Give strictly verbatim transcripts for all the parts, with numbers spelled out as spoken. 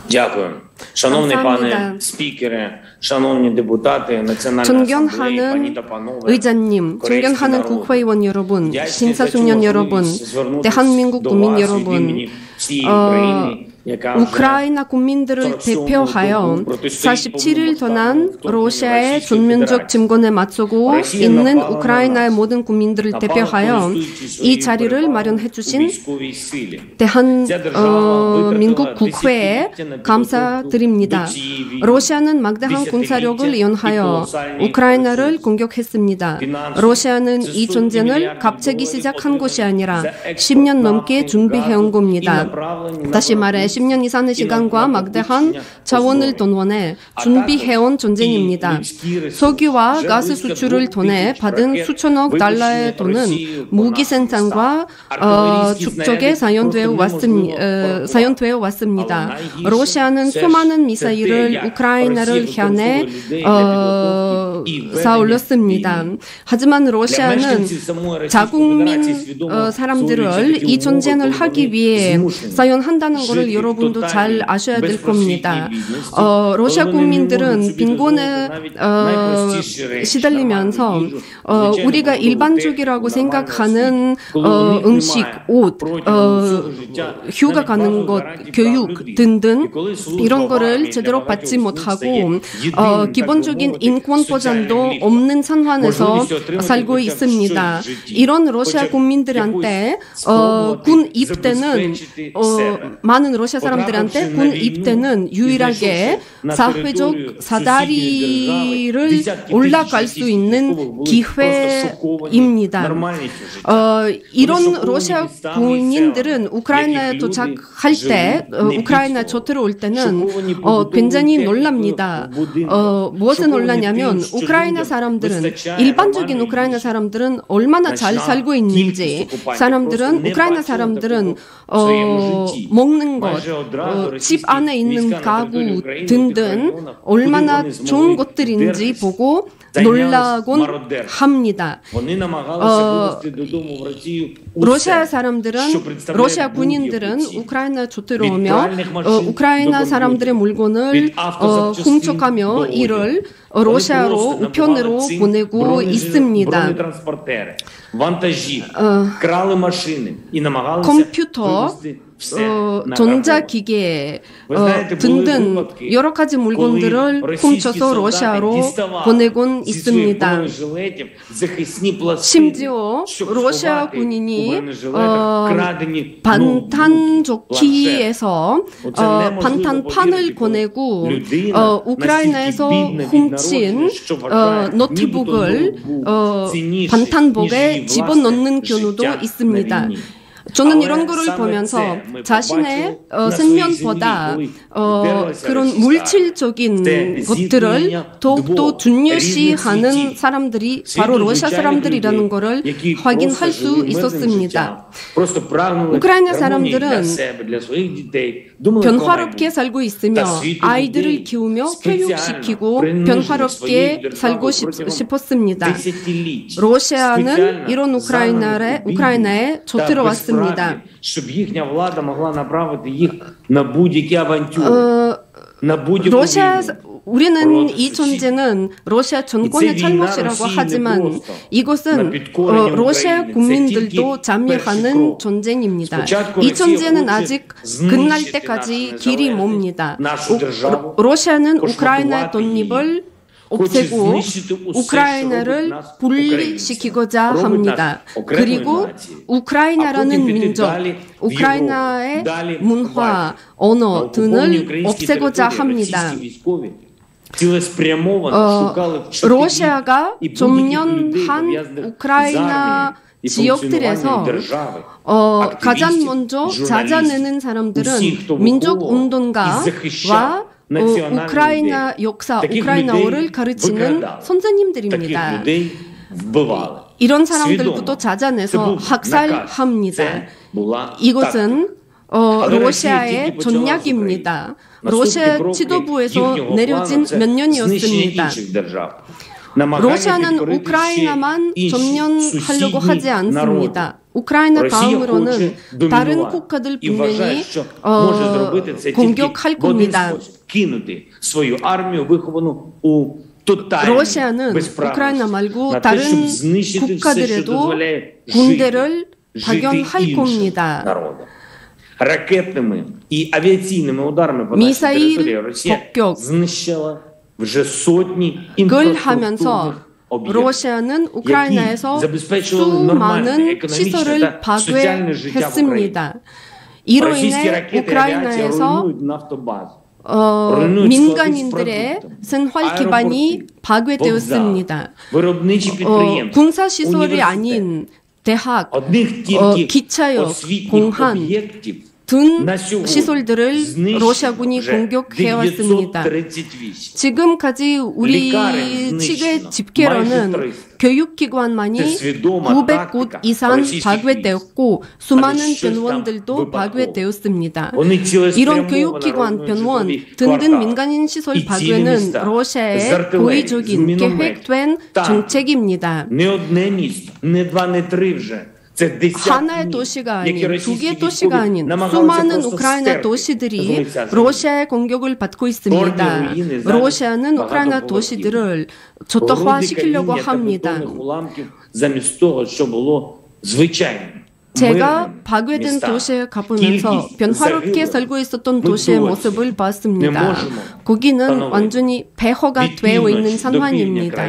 Дякую. Шановний пане спікере, шановні депутати, Національної асамблеї, пані та панове, 의장님, 존경하는 국회의원 여러분, 신사숙련 여러분, 대한민국 국민 여러분, 어, 우크라이나 국민들을 대표하여 사십칠 일 동안 러시아의 전면적 침공에 맞서고 있는 우크라이나의 모든 국민들을 대표하여 이 자리를 마련해 주신 대한민국 국회에 감사드립니다. 러시아는 막대한 군사력을 이용하여 우크라이나를 공격했습니다. 러시아는 이 전쟁을 갑자기 시작한 것이 아니라 십 년 넘게 준비해온 겁니다. 다시 말해 십 년 이상의 시간과 막대한 자원을 동원해 준비해온 전쟁입니다. 석유와 가스 수출을 통해 받은 수천억 달러의 돈은 무기 생산과 어, 축적에 사용되어, 왔습니, 어, 사용되어 왔습니다. 러시아는 수많은 미사일을 우크라이나를 향해 어, 쌓아올렸습니다. 하지만 러시아는 자국민 어, 사람들을 이 전쟁을 하기 위해 사용한다는 것을 여러분도 잘 아셔야 될 겁니다. 어, 러시아 국민들은 빈곤에 어, 시달리면서 어, 우리가 일반적이라고 생각하는 어, 음식, 옷, 어, 휴가 가는 것, 교육 등등 이런 거를 제대로 받지 못하고 어, 기본적인 인권 보장도 없는 상황에서 살고 있습니다. 이런 러시아 국민들한테 어, 군 입대는 어, 많은 러시아 사람들한테 군 입대는 유일하게 사회적 사다리를 올라갈 수 있는 기회입니다. 어, 이런 러시아 군인들은 우크라이나에 도착할 때, 어, 우크라이나 저태로 올 때는 어, 굉장히 놀랍니다. 어, 무엇에 놀라냐면 우크라이나 사람들은, 일반적인 우크라이나 사람들은 얼마나 잘 살고 있는지, 사람들은, 우크라이나 사람들은 어, 먹는 것, 어, 집 안에 있는 가구 등등 얼마나 좋은 것들인지 보고 놀라곤 합니다. 어, 러시아 사람들은, 러시아 군인들은 우크라이나 조태로 오며 어, 우크라이나 사람들의 물건을 어, 훔쳐가며 이를 러시아로 우편으로 보내고 있습니다. 어, 컴퓨터, 어, 전자기계 어, 등등 여러 가지 물건들을 훔쳐서 러시아로 보내곤 있습니다. 심지어 러시아 군인이 어, 반탄조끼에서 어, 반탄판을 보내고 어, 우크라이나에서 훔친 어, 노트북을 어, 반탄복에 집어넣는 경우도 있습니다. 저는 이런 거를 보면서 자신의 어, 생명보다 어, 그런 물질적인 것들을 더욱더 중요시하는 사람들이 바로 러시아 사람들이라는 것을 확인할 수 있었습니다. 우크라이나 사람들은 변화롭게 살고 있으며 아이들을 키우며 교육시키고 변화롭게 살고 싶, 싶었습니다. 러시아는 이런 우크라이나에, 우크라이나에 져들어왔습니다. 어, 러시아, 우리는 이 전쟁은 러시아 정권의 잘못이라고 하지만 이것은 어, 러시아 국민들도 참여하는 전쟁입니다. 이 전쟁은 아직 끝날 때까지 길이 멉니다. 우, 러시아는 우크라이나의 독립을 없애고 우크라이나를 분리시키고자 합니다. 그리고 우크라이나라는 민족, 우크라이나의 문화, 언어 등을 없애고자 합니다. 어, 러시아가 점령한 우크라이나 지역들에서 어, 가장 먼저 찾아내는 사람들은 민족운동가와 어, 우크라이나 역사, 우크라이나어를 가르치는 선생님들입니다. 이런 사람들부터 찾아내서 학살합니다. 이것은 어, 러시아의 전략입니다. 러시아 지도부에서 내려진 몇 년이었습니다. 러시아는 우크라이나만 점령하려고 하지 않습니다. 우크라이나 다음으로는 다른 국가들 분명히 어, 공격할 겁니다. 러시아는 우크라이나 말고 다른 국가들에도 군대를 파견할 겁니다. 미사일 폭격을 하면서 러시아는 우크라이나에서 수많은 시설을 파괴했습니다. 이로 인해 우크라이나에서 어, 민간인들의 생활 기반이 파괴되었습니다. 어, 군사시설이 아닌 대학, 어, 기차역, 공항 등 시설들을 러시아군이 공격해왔습니다. 지금까지 우리 측의 집계로는 교육기관만이 구백 곳 이상 파괴되었고 수많은 병원들도 파괴되었습니다. 이런 교육기관, 병원 등등 민간인 시설 파괴는 러시아의 고의적인 계획된 정책입니다. 하나의 도시가 아닌 두 개의 도시가 아닌 수많은 우크라이나 도시들이 러시아의 공격을 받고 있습니다. 러시아는 우크라이나 도시들을 저토화시키려고 합니다. 제가 파괴된 도시에 가보면서 변화롭게 살고 있었던 도시의 모습을 봤습니다. 거기는 완전히 폐허가 되어 있는 상황입니다.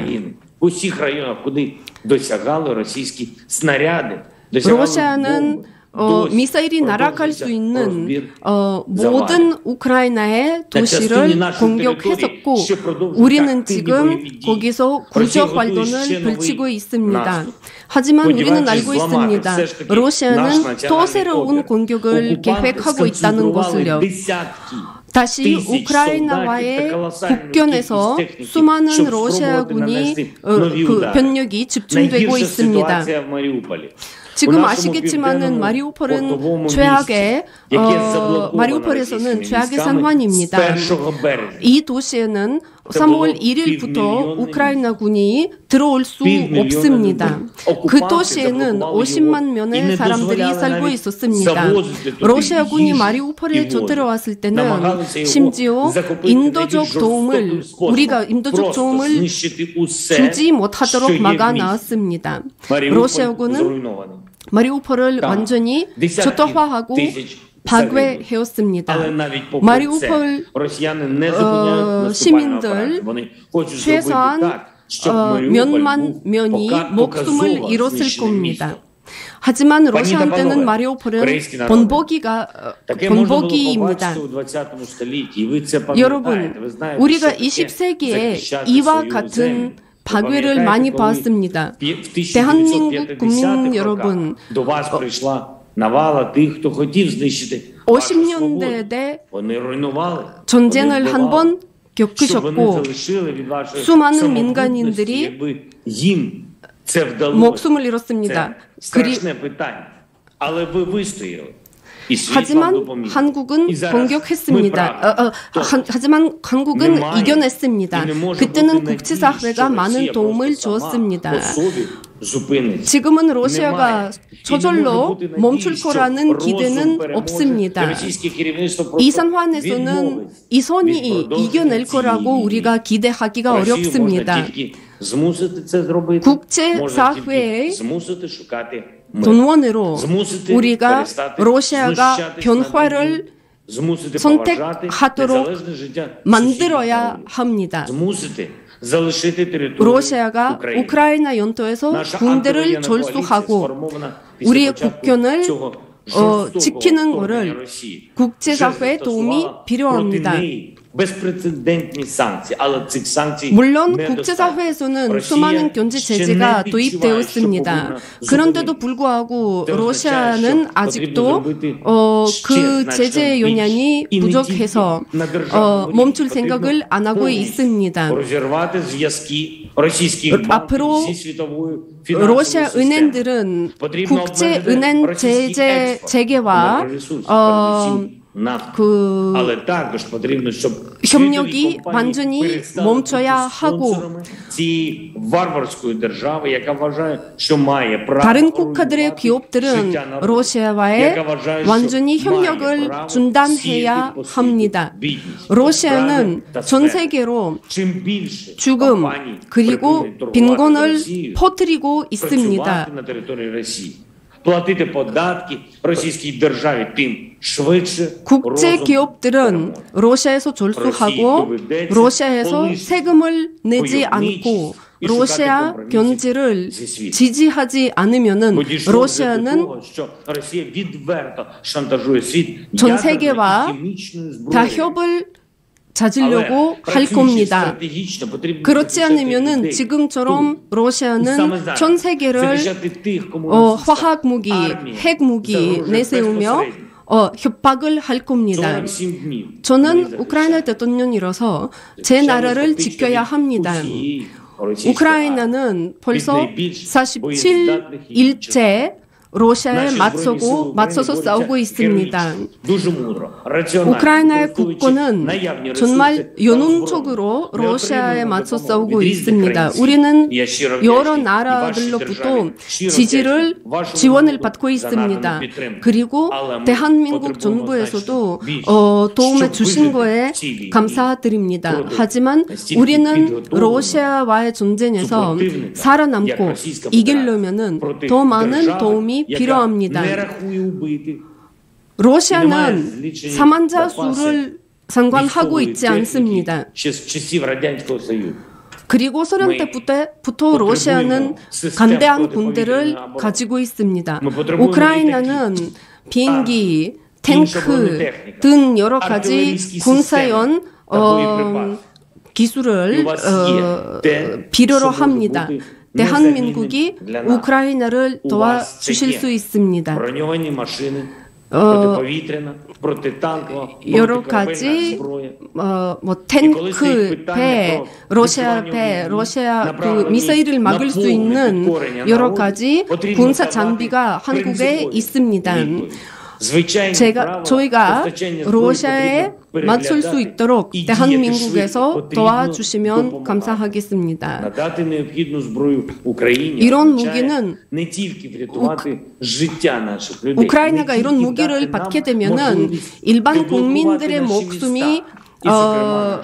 러시아는 어, 미사일이 날아갈 수 있는 어, 모든 우크라이나의 도시를 공격했었고 우리는 지금 거기서 구조 활동을 펼치고 있습니다. 하지만 우리는 알고 있습니다. 러시아는 또 새로운 공격을 계획하고 있다는 것을요. 다시 우크라이나와의 국경에서 수많은 러시아군이 어, 그 병력이 집중되고 있습니다. 지금 아시겠지만은 마리우폴은 최악의 어, 마리우폴에서는 최악의 상황입니다. 이 도시에는 삼월 일일부터 우크라이나군이 들어올 수 없습니다. 그 도시에는 오십만 명의 사람들이 살고 있었습니다. 러시아군이 마리우폴에 들어왔을 때는 심지어 인도적 도움을 우리가 인도적 도움을 주지 못하도록 막아놨습니다. 러시아군은 마리우폴을 완전히 저토화하고 파괴해왔습니다. 마리우폴 어, 시민들 최소한 어, 몇만 명이 목숨을 잃었을 겁니다. 하지만 러시아한테는 마리우폴은 본보기가 본보기입니다. 여러분, 우리가 이십 세기에 이와 같은 파괴를 많이 봤습니다. 대한민국 국민 여러분, 오십 년대에 전쟁을 한 번 겪으셨고 수많은 민간인들이 목숨을 잃었습니다. 그리... 하지만 한국은 공격했습니다. 어, 어, 하, 하지만 한국은 이겨냈습니다. 그때는 국제사회가 많은 도움을 주었습니다. 지금은 러시아가 저절로 멈출 거라는 기대는 없습니다. 이 상황에서는 이 선이 이겨낼 거라고 우리가 기대하기가 어렵습니다. 국제사회의 돈원으로 우리가 러시아가 변화를 선택하도록 만들어야 합니다. 러시아가 우크라이나 영토에서 군대를 철수하고 우리의 국경을 어, 지키는 것을 국제사회의 도움이 필요합니다. 물론 국제사회에서는 수많은 경제 제재가 도입되었습니다. 그런데도 불구하고 러시아는 아직도 어, 그 제재 영향이 부족해서 어, 멈출 생각을 안 하고 있습니다. 앞으로 러시아 은행들은 국제은행 제재 체계와 어, 그 협력이 완전히 멈춰야 하고 다른 국가들의 기업들은 러시아와의 완전히 협력을 중단해야 합니다. 러시아는 전 세계로 죽음 그리고 빈곤을 퍼뜨리고 있습니다. 국제 기업들은 러시아에서 졸수하고 러시아에서 세금을 내지 않고 러시아 경제를 지지하지 않으면은 러시아는 전 세계와 타협을 찾으려고 할 겁니다. 그렇지 않으면은 지금처럼 러시아는 전 세계를 어, 화학무기, 핵무기 내세우며 어, 협박을 할 겁니다. 저는 우크라이나 대통령이라서 제 나라를 지켜야 합니다. 우크라이나는 벌써 사십칠 일째 러시아에 맞서고 맞서서 싸우고 있습니다. 우크라이나의 국군은 정말 연운적으로 러시아에 맞서 싸우고 있습니다. 우리는 여러 나라들로부터 지지를 지원을 받고 있습니다. 그리고 대한민국 정부에서도 어, 도움을 주신 거에 감사드립니다. 하지만 우리는 러시아와의 전쟁에서 살아남고 이기려면은 더 많은 도움이 필요합니다. 러시아는 사망자 수를 상관하고 있지 않습니다. 그리고 소련 때부터 러시아는 간대한 군대를 가지고 있습니다. 우크라이나는 비행기, 탱크 등 여러 가지 군사용 어, 기술을 어, 필요로 합니다. 대한민국이 우크라이나를 도와주실 수 있습니다. 어, 여러 가지 어, 뭐 탱크, 배, 러시아 배, 러시아 그 미사일을 막을 수 있는 여러 가지 군사 장비가 한국에 있습니다. 제가 저희가 러시아에 맞설 수 있도록 대한민국에서 도와주시면 감사하겠습니다. 이런 무기는 우, 우크라이나가 이런 무기를 받게 되면은 일반 국민들의 목숨이 어,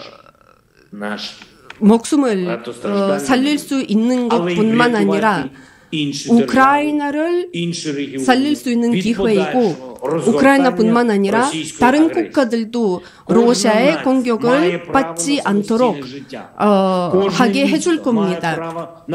목숨을 어, 살릴 수 있는 것뿐만 아니라 우크라이나를 살릴 수 있는 기회이고 우크라이나뿐만 아니라 다른 국가들도 러시아의 공격을 받지 않도록 어, 하게 해줄 겁니다.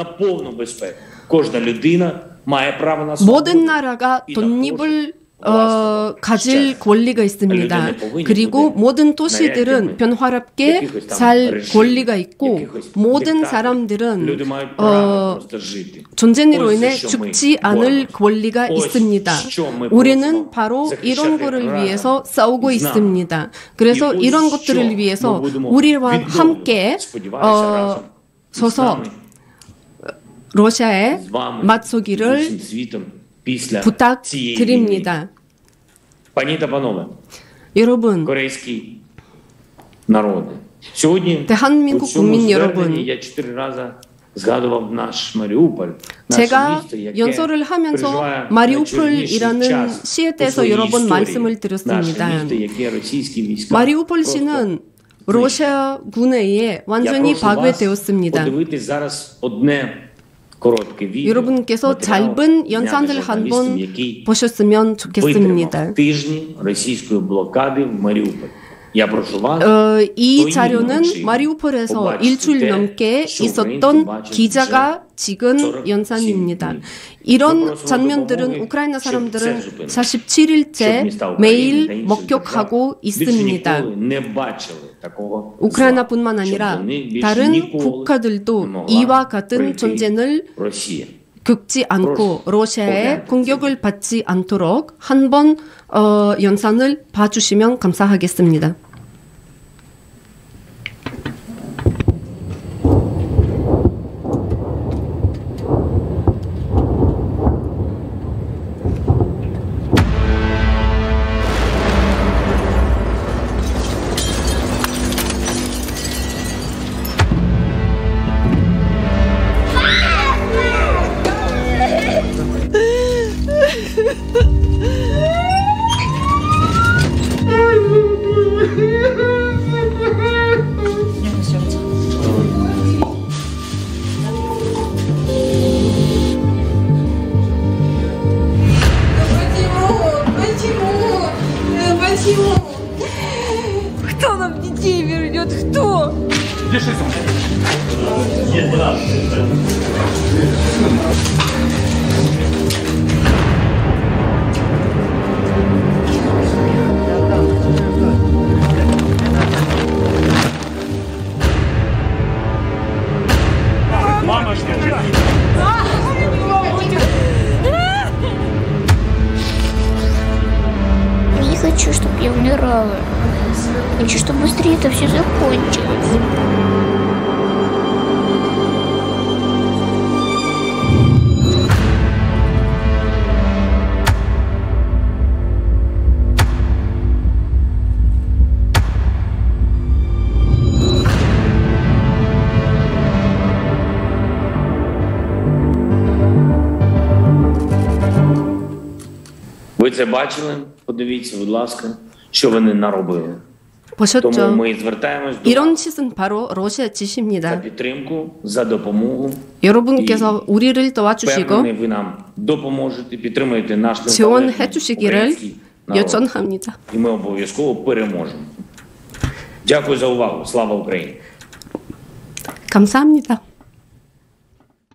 모든 나라가 독립을 어, 가질 권리가 있습니다. 그리고 모든 도시들은 평화롭게 살 권리가 있고 모든 사람들은 어, 전쟁으로 인해 죽지 않을 권리가 있습니다. 우리는 바로 이런 것을 위해서 싸우고 있습니다. 그래서 이런 것들을 위해서 우리와 함께 어, 서서 러시아에 맞서기를 부탁드립니다. 여러분, 대한민국 국민 여러분, 제가 연설을 하면서 마리우폴이라는 시에 대해서 여러 번 말씀을 드렸습니다. 마리우폴 시는 러시아 군에 의해 완전히 파괴되었습니다. 여러분께서 짧은 영상을 한번 보셨으면 좋겠습니다. 어, 이 자료는 마리우폴에서 일주일 넘게 있었던 기자가 찍은 영상입니다. 이런 장면들은 우크라이나 사람들은 사십칠 일째 매일 목격하고 있습니다. 우크라이나뿐만 아니라 다른 국가들도 이와 같은 전쟁을 겪지 않고 러시아의 공격을 받지 않도록 한번 어, 영상을 봐주시면 감사하겠습니다. нам детей вернет? Кто? Мама, что ты? Не хочу, чтобы я умирала. Хочу, чтобы быстрее это все закончилось. Ви це бачили? Подивіться, будь ласка, що вони наробили. 보셨죠? Тому ми звертаємось до 이런 짓은 바로 러시아 за 짓입니다. підтримку, за допомогу. 여러분께서 우리를 도와주시고 Впевнений, ви нам допоможете, підтримуєте наш 지원해 незалежний 주시기를 український народ. 요청합니다. І ми обов'язково переможемо. Дякую за увагу. Слава Україні! 감사합니다.